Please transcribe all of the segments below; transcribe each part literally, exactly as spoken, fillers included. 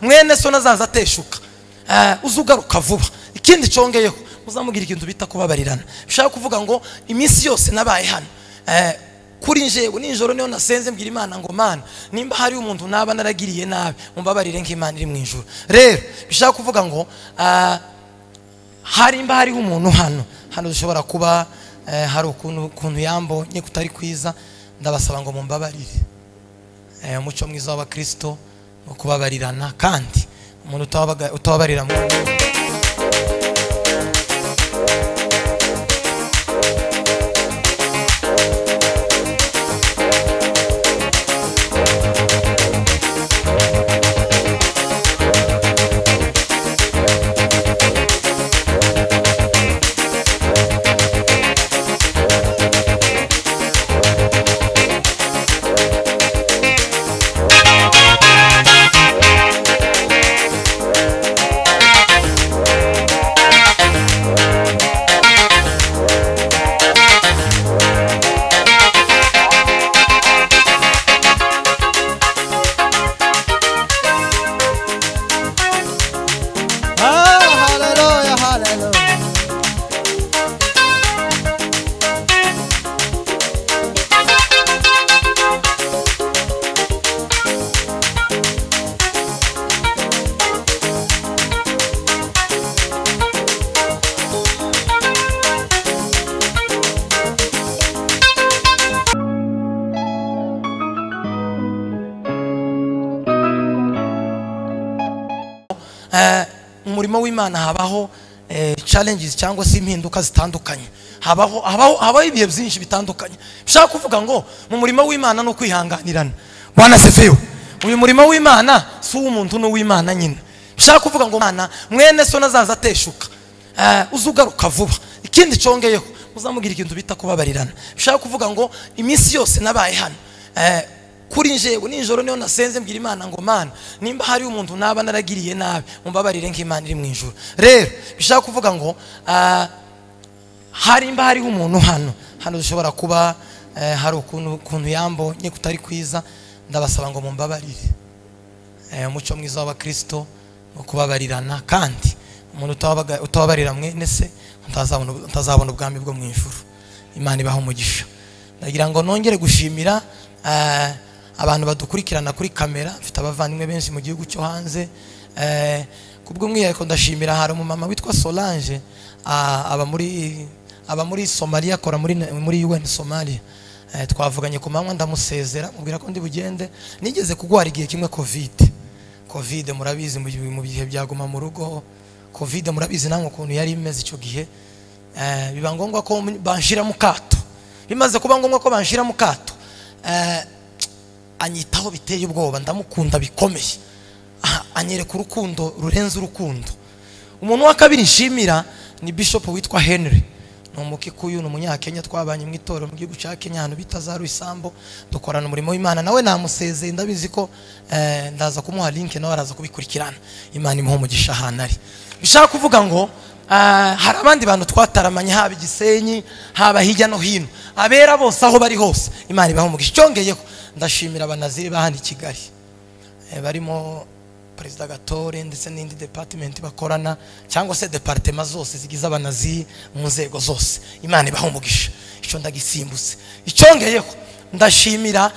mwene so nazaza ateshuka uzugaruka vuba. Ikindi cyongeyeho muzamugira ikintu bita kubabarirana. Bishaka kuvuga ngo iminsi yose nabaye hano kuri njewe ninjoro niyo nasenze mbwira Imana ngo Mana nimba hari umuntu naba naragiriye nabi mumbabarire nk'Imana iri mu ijuru. Rero bishaka kuvuga ngo hari imba hari umuntu hano hano dushobora kuba hari ukuntu ukuntu yambonye kutari kwiza, ndabasaba ngo mumbabarire. Umuco mwiza w'abakristo no kubabarirana, kandi umuntu utababarira mu umurimo w'Imana habaho challenges cyangwa se impinduka zitandukanye. Habaho habaho habaho ibihe byinshi bitandukanye. Bishaka kuvuga ngo mu murimo w'Imana no kwihanganirana. Bwana sefiwe. Uyu murimo w'Imana si umuntu no w'Imana nyine. Bishaka kuvuga ngo Mana mwene so nazaza ateshuka uzugaruka vuba. Ikindi cyongeyeho muzamugira ikintu bita kubabarirana. Bishaka kuvuga ngo iminsi yose nabaye hano kuri njewe ninjoro niyo nasenze mbwira Imana ngo Mana nimba hari umuntu naba naragiriye nabi mumbabarire nk'Imana iri mu ijuru. Rero bishaka kuvuga ngo hari imba hari umuntu hano hano dushobora kuba hari ukuntu ukuntu yambonye kutari kwiza, ndabasaba ngo mumbabarire. Umuco mwiza w'abakristo no kubabarirana, kandi umuntu utababarira mwene se utazabona utazabona ubwami bwo mu ijuru. Imana ibaho umugisha. Ndagira ngo nongere gushimira abantu badukurikirana kuri kamera, mfite abavandimwe benshi mu gihugu cyo hanze. Kubwo mwiyariko ndashimira hari umumama witwa Solange aba muri aba muri Somalia, akora muri muri U N Somalia. Twavuganye ku manywa ndamusezera mubwira ko ndi bugende. Nigeze kugwara igihe kimwe covid covid murabizi mu bihe byaguma mu rugo. Covid murabizi namwe ukuntu yari imeze icyo gihe. Biba ngombwa ko banshira mu kato. Bimaze kuba ngombwa ko banshira mu kato, anyitaho biteye ubwoba, ndamukunda bikomeye, anyereka urukundo rurenze urukundo. Umuntu wa kabiri nshimira ni Bishop witwa Henry, no mukikuyu no munyakenya, twabanye mu itorero mu gihugu cya Kenya hano bita za Ruisambo, dukorana umurimo w'Imana. Nawe namusezeye, ndabizi ko ndaza kumuha link nawe araza kubikurikirana. Imana imuhe umugisha hanari. Bishaka kuvuga ngo hari abandi bantu twataramanye, haba Gisenyi haba hirya no hino, abera bose aho bari hose, Imana ibaho umugisha. Cyongeyeho ndashimira abanaziri bahandi Kigali, barimo Perezida Gatore ndetse n'indi department bakorana, cyangwa se departement zose zigize abanaziri mu nzego zose. Imana ibaho umugisha. Icyo ndagisimbutse. Icyongeyeho ndashimira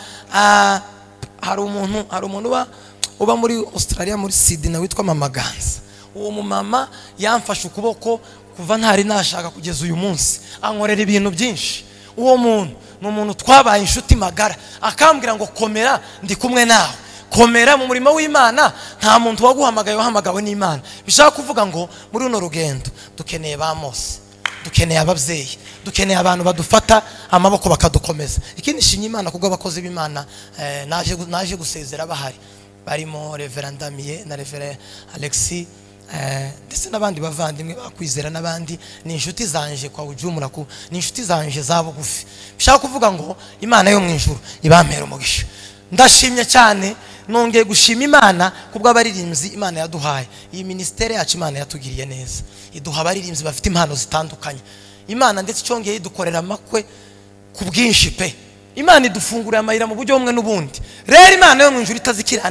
hari umuntu hari umuntu uba uba muri Australia muri Sydney witwa Mama Ganza. Uwo mumama yamfashe ukuboko kuva ntari nashaka kugeza uyu munsi, ankorera ibintu byinshi. Uwo muntu ni umuntu twabaye inshuti magara, akambwira ngo komera ndi kumwe nawe, komera mu murimo w'Imana, nta muntu waguhamagaye wahamagawe n'Imana. Bishaka kuvuga ngo muri uno rugendo dukeneye ba Mose, dukeneye ababyeyi, dukeneye abantu badufata amaboko bakadukomeza. Ikindi shinye Imana kubwo abakozi b'Imana naje naje gusezera bahari, barimo Reverend Damien na Reverend Alexis ndetse n'abandi bavandimwe bakwizera n'abandi. Ni inshuti zanje kwa ujumura ku ni inshuti zanje zabo gufi. Bishaka kuvuga ngo Imana yo mu ijuru ibampera umugisha. Ndashimye cyane, nongeye gushima Imana kubwo abaririmbyi Imana yaduhaye. Iyi ministere yacu Imana yatugiriye neza, iduha abaririmbyi bafite impano zitandukanye. Imana ndetse cyongeye idukorera amakwe ku bwinshi pe. Imana idufungurira amayira mu buryo bumwe n'ubundi. Rero Imana yo mu ijuru itazikiranirwa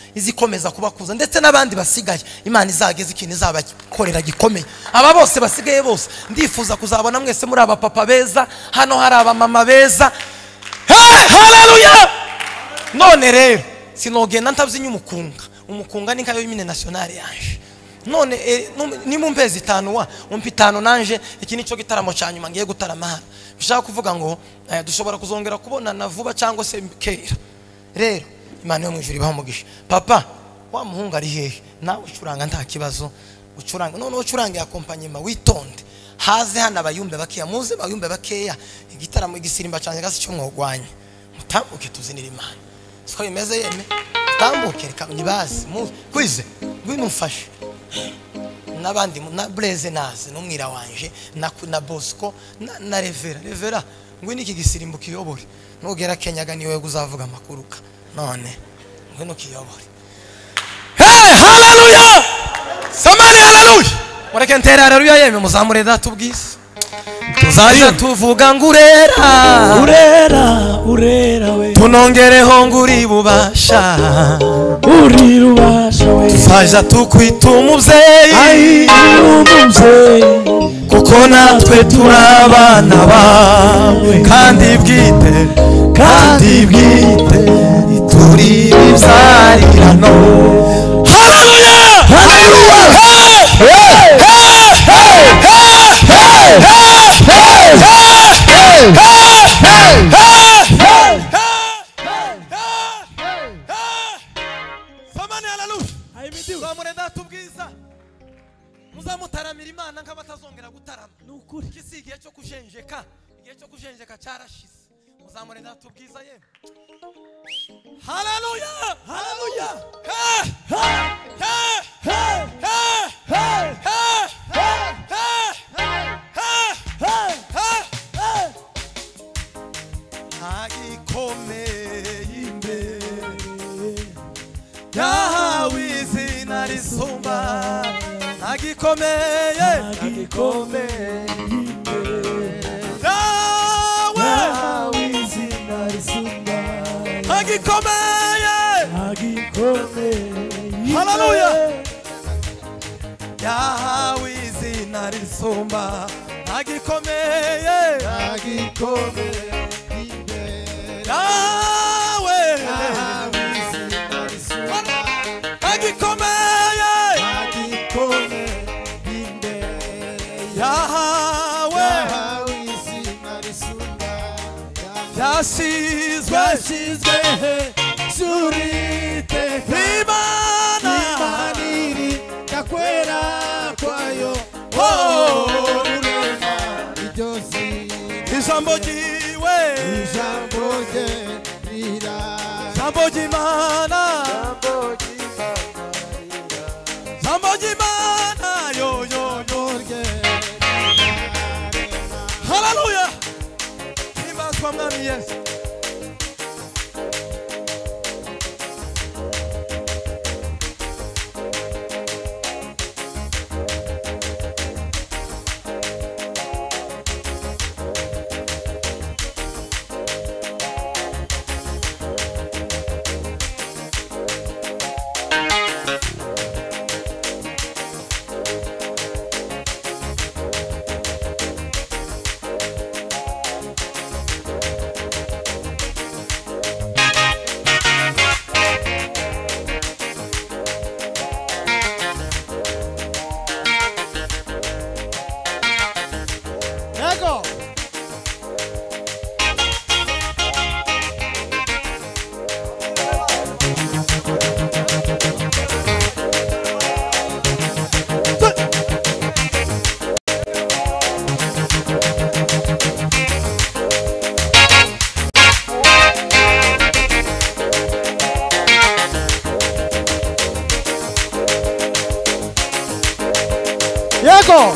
izikomeza kubakuza ndetse n'abandi basigaye Imana izageze ikintu izabakorera gikomeye. Aba bose basigaye bose ndifuza kuzabona mwese muri aba papa beza, hano hari aba mama beza. Hey, haleluya! None rero sinogenda ntabyinya umukunga. Umukunga ni nkayo y'imine nationale yanje. None eh, ni mu mpezi itanu wa umpi itanu nanje iki nico gitaramo cyanyuma ngiye gutarama. Bishaka kuvuga ngo eh, dushobora kuzongera kubonana vuba cyangwa se kera. Rero Imana yo mwijuru ibamugisha. Papa wa muhungu ari hehe? Nawe ucuranga nta kibazo. Ucuranga none ucuranga ya kompanyema witonde. Haze hana bayumbe bakeya, muze bayumbe bakeya. Igitaramo igisirimba cyane gasi cyo mwogwanya. Mutambuke tuzinira Imana. Siko bimeze yeme. Tambuke reka nibazi. Kwize ngwino mfashe. Nabandi na Blaise naze numwira wanje na na Bosco na, na Revera Revera ngwino iki gisirimbo kiyobore nugera Kenyaga niwe guzavuga makuruka none ngwino kiyobore. Hey, haleluya! Samani haleluya! Mureke ntera haleluya yeme muzamure data ubwisi. Tuzaza tuvuga ngurera urera urera we tunongereho nguri bubasha uri rubasha we tuzaja tukwita umuvyeyi ai umuvyeyi kuko natwe turabana bawe kandi bwite kandi bwite turi ibyarirano. Haleluya! Haleluya! Hey! Hey! Hey! Samani haleluya! Zamurenda tubwiza muzamutaramira Imana nk'abatazongera gutarama. Nukuri kisigiye cyo kujenjeka, igihe cyo kujenjeka cyarashize. Muzamurenda tubwiza ye. Haleluya! Haleluya! Hey! Hey! Hey! Hey! Hey! Hey! Agikomeye imbere yahawe izina risumba. Agikomeye agikomeye imbere yahawe izina risumba. Agikomeye agikomeye. Haleluya! yahawe izina risumba. Agikomeye agikomeye imbere yawe yahawe izina risumba. Agikomeye agikomeye imbere yahawe yahawe izina risumba. Yasizwe yasizwe surite Imana Imaniri kakwera kwayo. Oh, ijambo jiwe ijambo je rira jambo jimana jambo jimana jambo jimana yo yo yo. Haleluya! Himbazwa mwami Yesu. Yego.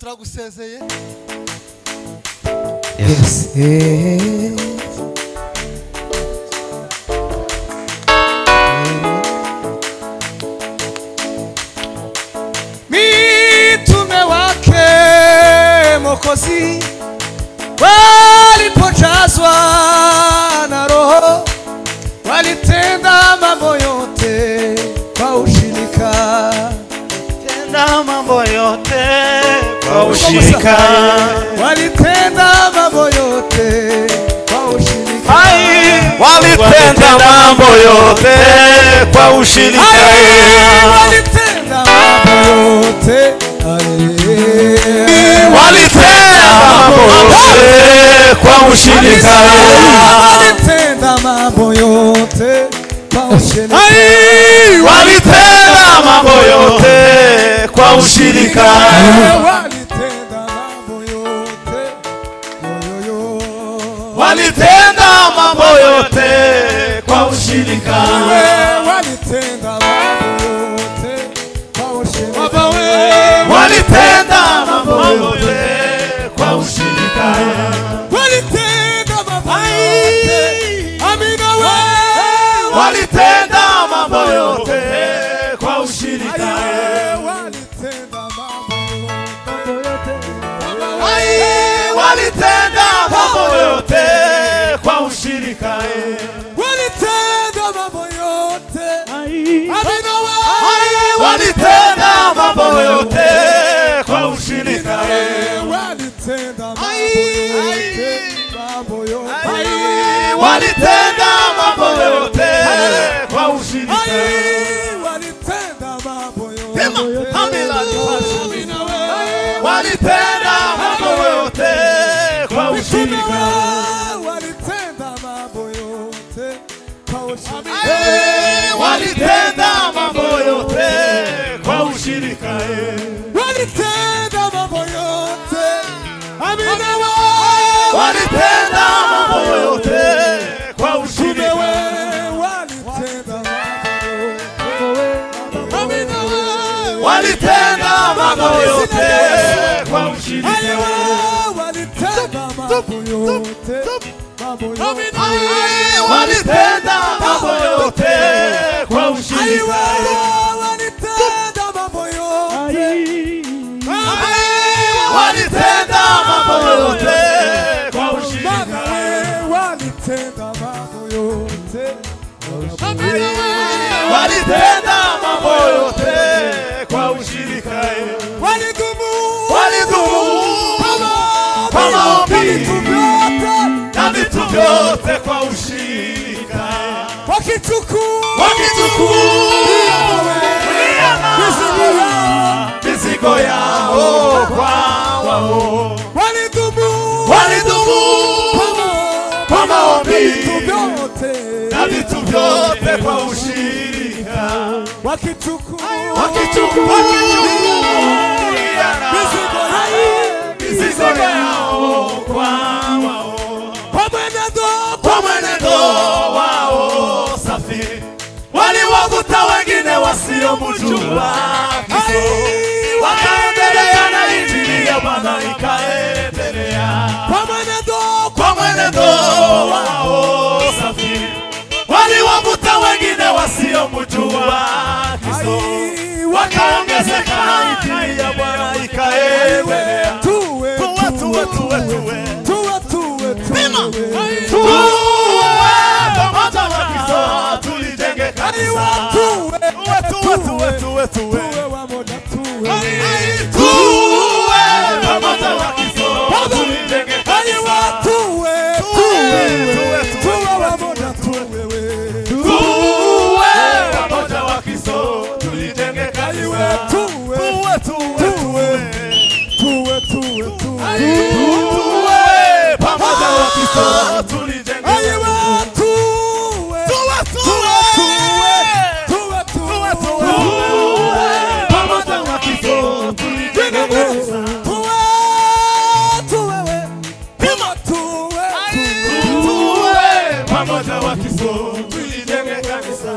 turagusezeye. Yes. Mitume wake Mwokozi walipojazwa na Roho walitenda mambo yote kwa ushirika. Tenda mambo yote kwa ushirika. Walitenda mambo yote kwa ushirika. Walitenda mambo yote kwa ushirika. Walitenda mambo yote. Walitenda mambo yote kwa ushirika. Walitenda mambo yote kwa ushirika. Walitenda mambo yote kwa ushirika. Walitenda mambo yote. Walitenda mambo yote kwa ushirika. Walitenda mambo yote kwa ushirika. Walitenda mambo yote kwa ushirika. Walitenda mambo yote. Amina wewe. Walitenda mambo yote kwa ushirika. Walitenda mambo yote. Walitenda mambo yote kwa ushirika. Walitenda mambo yote. Amina wewe. Walitenda mambo yote kwa ushirika. Walitenda mambo yote. Walitenda mambo yote kwa ushirika. Walitenda mambo yote. Walitenda mambo yote kwa ushirika. Walitenda mambo yote kwa ushirika. Walitenda mambo yote kwa ushirika. Walitenda mambo yote. Amina wewe. Walitenda mambo yote kwa ushirika. Walitenda mambo yote. Amina wewe. Walitenda mambo yote kwa ushirika. Walitenda mambo yote. Walitenda mambo yote kwa ushirika. Walitenda mambo yote. Walitenda mambo yote kwa ushirika. Walitenda mambo yote. Walitenda mambo yote kwa ushirika. Walidumu. Walidumu kwa maombi na vitu vyote kwa ushirika. Wakichukua mizigo yao kwa wao. walidumu kwa maombi na na vitu vyote kwa ushirika. wakichukua Wakichukua mizigo yao kwa wao. Kwa mwenendo wao safi waliwavuta wengine wasiomjua Kristo. Wakaendelea na injili ya Bwana ikaendelea. Kwa mwenendo wao safi waliwavuta wengine wasiomjua Kristo. Wakaongezeka na injili ya Bwana ikaendelea. Tuwe tuwe tuwe tuwe tuwe pamoja na Kristo tulijenge kanisa. Tuwe tuwe tuwe tuwe tuwe tuwe pamoja na Kristo tulijenge kanisa. Tuwe tuwe tuwe tuwe tuwe pamoja na Kristo tulijenge kanisa. Tuwe tuwe tuwe tuwe pamoja na Kristo tulijenge kanisa. Pamoja wa Kristo tulijenge kanisa.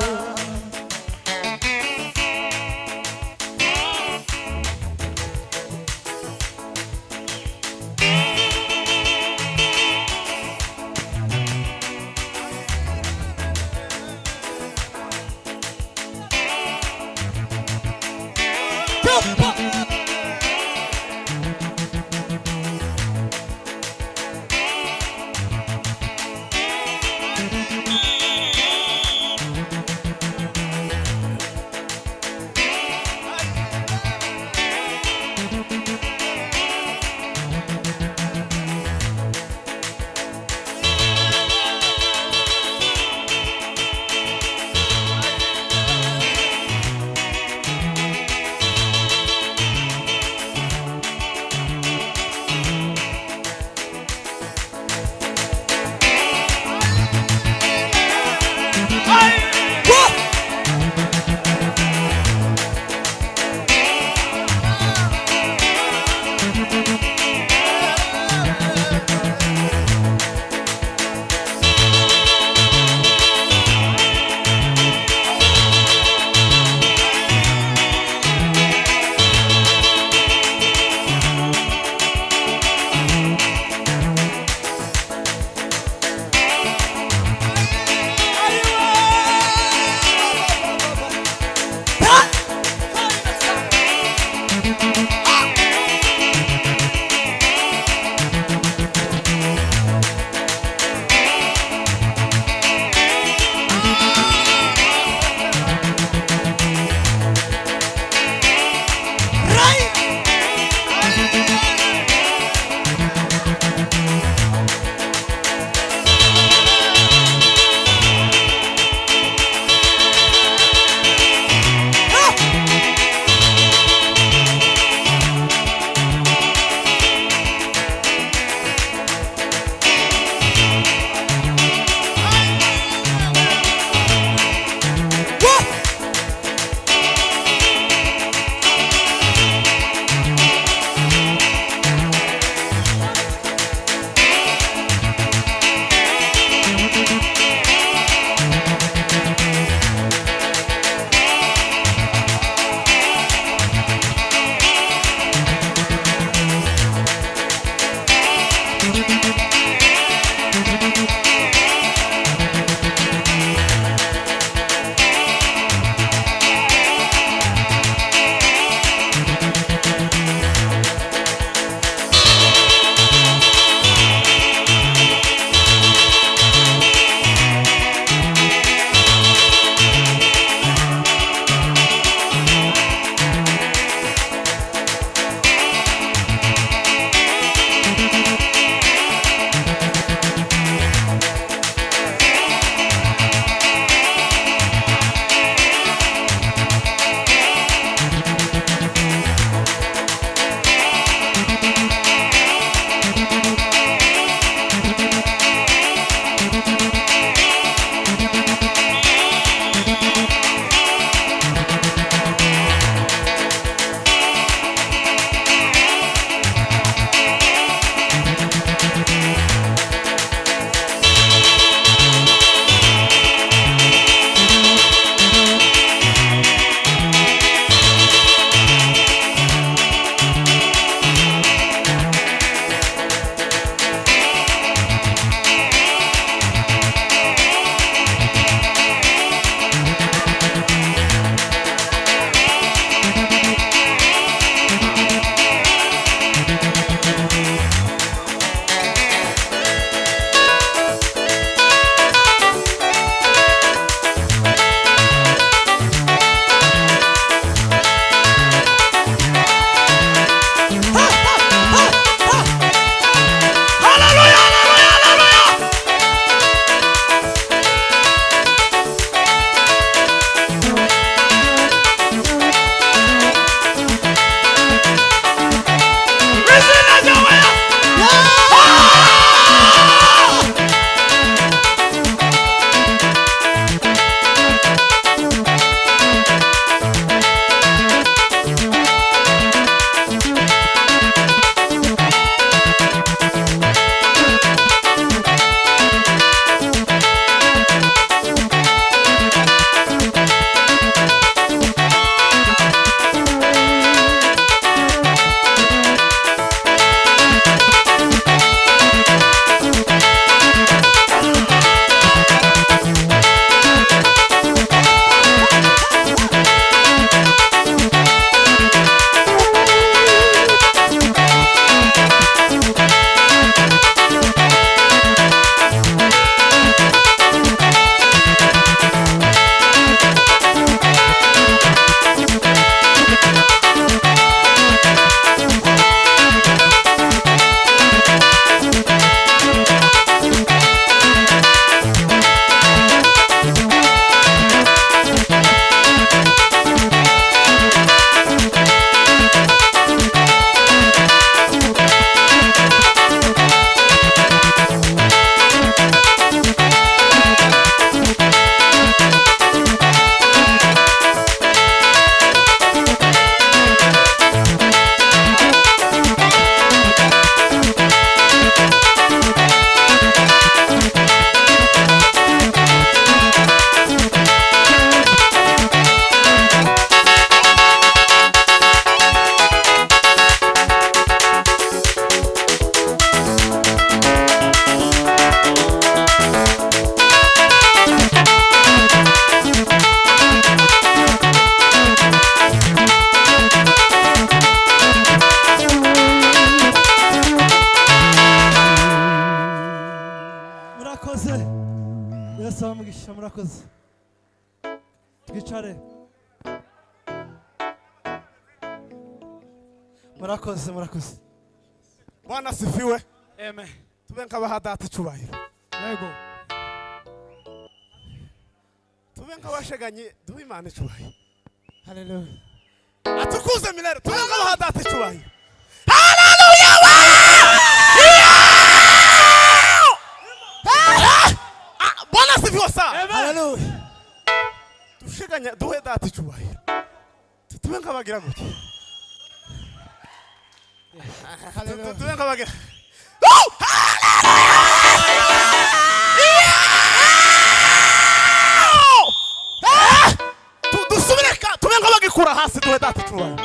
Yesu amugisha murakoze. Twicare. Murakoze murakoze. Bwana sifiwe. Amen. Tube nk'abaha data icyubahiro. Yego. Tube nk'abasheganye duhe Imana icyubahiro. Hallelujah. Atukuze milele. Tube nk'abaha data icyubahiro. Bwana sifiwe sana. Hallelujah. Tusheganya duhe data icyubahiro. Tube nk'abagira gutya. Hallelujah. Tube nk'abagira. Dusubireka tube nk'abagikura hasi duhe data icyubahiro.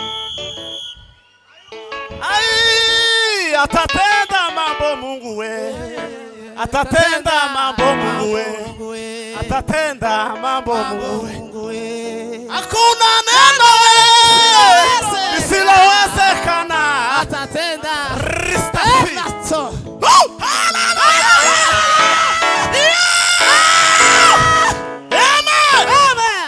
Ai, atatenda mambo Mungu we. Atatenda mambo Mungu we. Atatenda mambo Mungu we. Hakuna neno we lisilowezekana. Atatenda. Ristafi. Oh, hallelujah. Amen. Amen.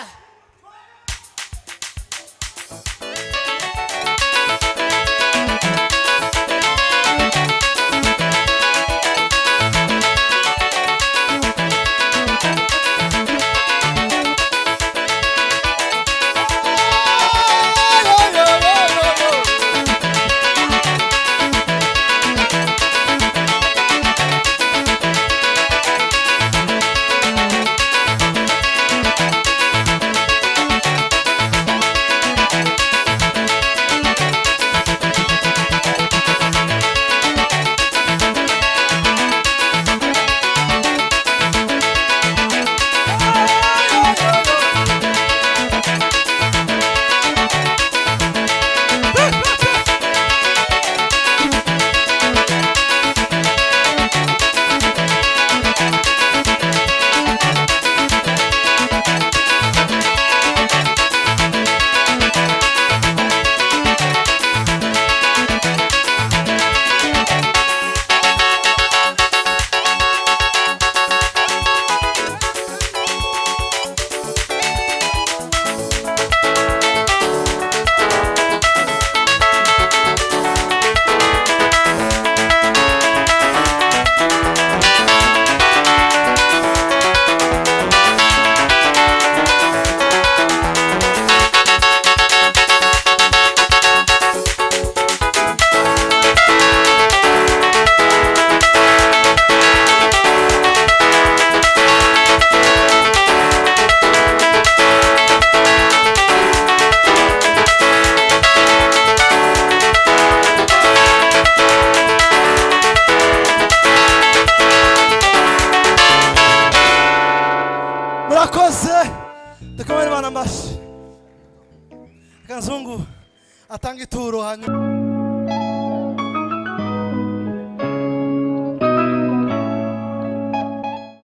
Murakoze. Dukomere Imana amashyi. Kanzungu atanga ituro hanyuma